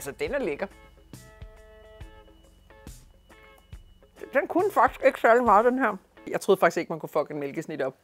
Altså, den er lækker. Den kunne faktisk ikke særlig meget, den her. Jeg troede faktisk ikke, man kunne fucke en mælkesnit op.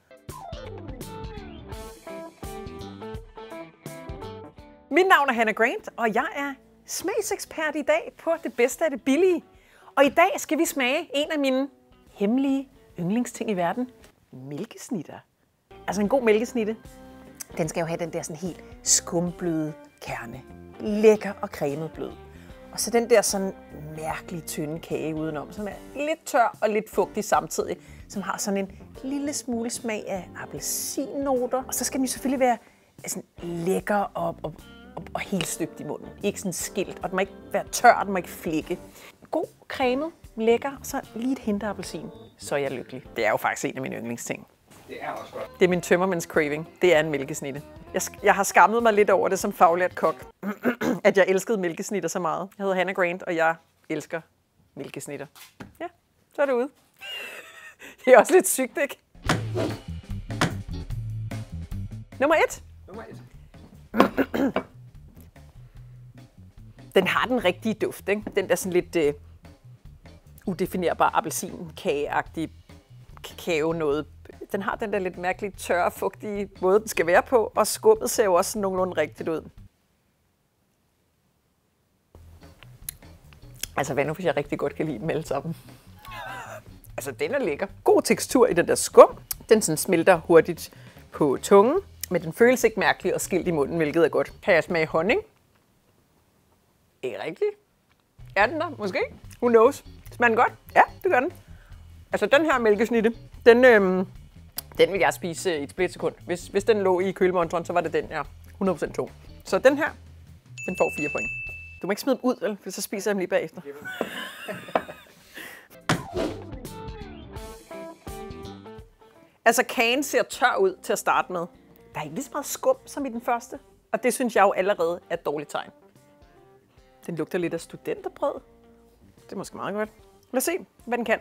Mit navn er Hannah Grant, og jeg er smagsekspert i dag på det bedste af det billige. Og i dag skal vi smage en af mine hemmelige yndlingsting i verden. Mælkesnitter. Altså en god mælkesnitte, den skal jo have den der sådan helt skumbløde kerne. Lækker og cremet blød. Og så den der sådan mærkelige tynde kage udenom, som er lidt tør og lidt fugtig samtidig, som har sådan en lille smule smag af appelsinnoter. Og så skal den jo selvfølgelig være sådan lækker og helt støbt i munden. Ikke sådan skilt, og den må ikke være tør, den må ikke flække. God, cremet, lækker, og så lige et hint af appelsin. Så er jeg lykkelig. Det er jo faktisk en af mine yndlingsting. Det er også godt. Det er min tømmermænds craving. Det er en mælkesnitte. Jeg har skammet mig lidt over det som faglært kok, at jeg elskede mælkesnitter så meget. Jeg hedder Hannah Grant, og jeg elsker mælkesnitter. Ja, så er det ude. Det er også lidt sygt, ikke? Nummer 1. Den har den rigtige duft, ikke? Den der sådan lidt udefinerbare appelsinkageagtige kakao noget. Den har den der lidt mærkeligt tørre, fugtige måde, den skal være på, og skummet ser jo også nogenlunde rigtigt ud. Altså, hvad nu, hvis jeg rigtig godt kan lide dem alle sammen? Altså, den er lækker. God tekstur i den der skum. Den sådan smelter hurtigt på tungen, men den føles ikke mærkelig og skilt i munden, hvilket er godt. Kan jeg smage honning? Ikke rigtigt. Er den der? Måske. Who knows? Smager den godt? Ja, det gør den. Altså, den her mælkesnitte, den vil jeg spise i et splitsekund. Hvis den lå i kølemontren, så var det den, jeg 100% tog. Så den her, den får 4 point. Du må ikke smide dem ud, vel? For så spiser jeg dem lige bagefter. Altså, kagen ser tør ud til at starte med. Der er ikke lige så meget skum som i den første. Og det synes jeg jo allerede er et dårligt tegn. Den lugter lidt af studenterbrød. Det er måske meget godt. Lad os se, hvad den kan.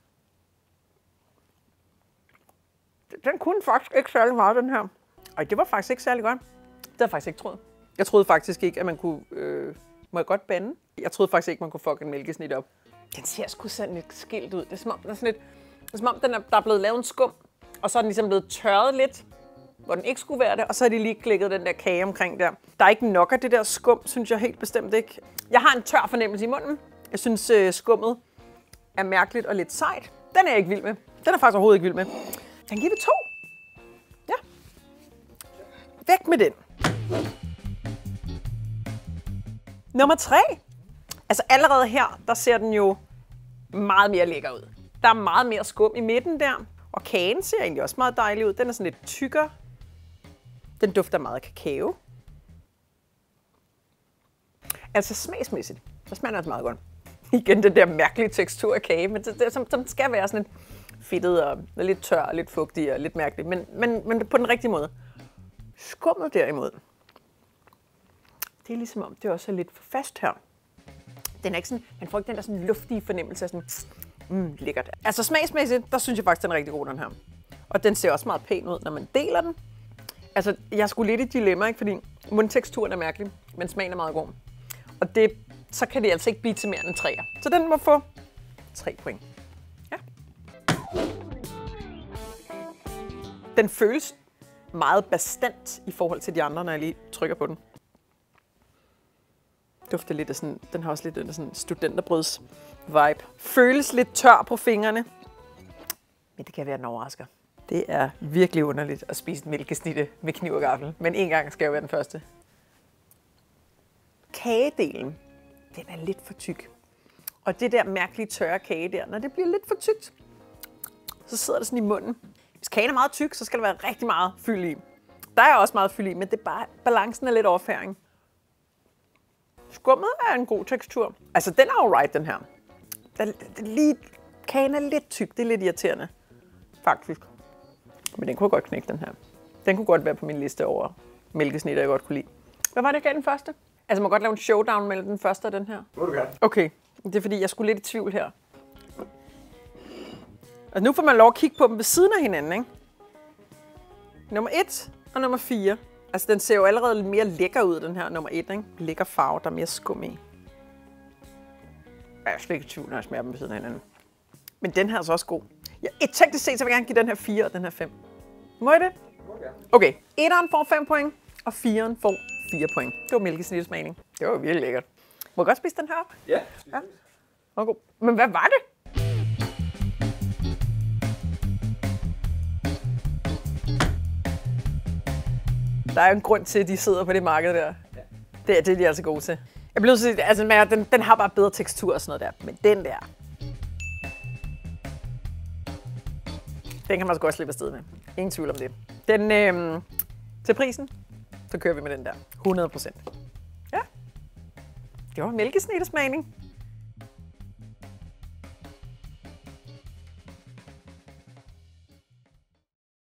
Den kunne faktisk ikke særlig meget, den her. Og det var faktisk ikke særlig godt. Det havde jeg faktisk ikke troet. Jeg troede faktisk ikke, at man kunne... må jeg godt bande? Jeg troede faktisk ikke, man kunne fucke en mælkesnit op. Den ser sgu sådan lidt skilt ud. Det er som om, der er blevet lavet en skum, og så er den ligesom blevet tørret lidt, hvor den ikke skulle være det, og så har de lige klikket den der kage omkring der. Der er ikke nok af det der skum, synes jeg helt bestemt ikke. Jeg har en tør fornemmelse i munden. Jeg synes, skummet er mærkeligt og lidt sejt. Den er jeg ikke vild med. Den er faktisk overhovedet ikke vild med. Den giver det 2. Ja. Væk med den. Nummer 3. Altså allerede her, der ser den jo meget mere lækker ud. Der er meget mere skum i midten der. Og kagen ser egentlig også meget dejlig ud. Den er sådan lidt tykkere. Den dufter meget af kakao. Altså smagsmæssigt, så smager den også meget godt. Igen den der mærkelige tekstur af kage, men det som skal være sådan lidt fedtet og lidt tør og lidt fugtig og lidt mærkeligt, men på den rigtige måde. Skummet derimod, det er ligesom om, det også er lidt for fast her. Den er ikke sådan, man får ikke den der sådan luftige fornemmelse af sådan, lækkert. Altså smagsmæssigt, der synes jeg faktisk, den er rigtig god, den her. Og den ser også meget pæn ud, når man deler den. Altså, jeg er sgu lidt i dilemma, ikke? Fordi mundteksturen er mærkelig, men smagen er meget god. Og så kan det altså ikke blive til mere end en 3'er. Så den må få 3 point. Ja. Den føles meget bastant i forhold til de andre, når jeg lige trykker på den. Dufter lidt af sådan, den har også lidt af sådan studenterbrøds vibe. Føles lidt tør på fingrene, men det kan være en overrasker. Det er virkelig underligt at spise en mælkesnitte med kniv og gaffel, men en gang skal jo være den første. Kagedelen, den er lidt for tyk. Og det der mærkelige tørre kage der, når det bliver lidt for tykt, så sidder det sådan i munden. Hvis kagen er meget tyk, så skal der være rigtig meget fyld i. Der er også meget fyld i, men det er bare, balancen er lidt overfæring. Skummet er en god tekstur. Altså, den er alright, den her. Kagen er lidt tyk, det er lidt irriterende, faktisk. Men den kunne godt knække, den her. Den kunne godt være på min liste over mælkesnitter, jeg godt kunne lide. Hvad var det, jeg gav den første? Altså, må jeg godt lave en showdown mellem den første og den her? Må du gerne. Okay, det er fordi, jeg skulle lidt i tvivl her. Og nu får man lov at kigge på dem ved siden af hinanden, ikke? Nummer 1 og nummer 4. Altså, den ser jo allerede lidt mere lækker ud, den her nummer 1, ikke? Lækker farve, der er mere skum i. Jeg er slet ikke i tvivl, når jeg smager dem ved siden af hinanden. Men den her er altså også god. Ja, et teknisk set, så vil jeg gerne give den her 4 og den her 5. Må jeg det? Okay, 1'eren får 5 point, og 4'eren får 4 point. Det var mælkesnittesmagning. Det var virkelig lækkert. Må jeg godt spise den her op? Ja. Okay. Men hvad var det? Der er jo en grund til, at de sidder på det marked der. Ja. Det er de altså gode til. Jeg bliver nødt til at sige, altså, den har bare bedre tekstur og sådan noget der. Men den der, den kan man så godt slippe afsted med. Ingen tvivl om det. Den, til prisen, så kører vi med den der. 100%. Ja. Det var mælkesnittesmagning.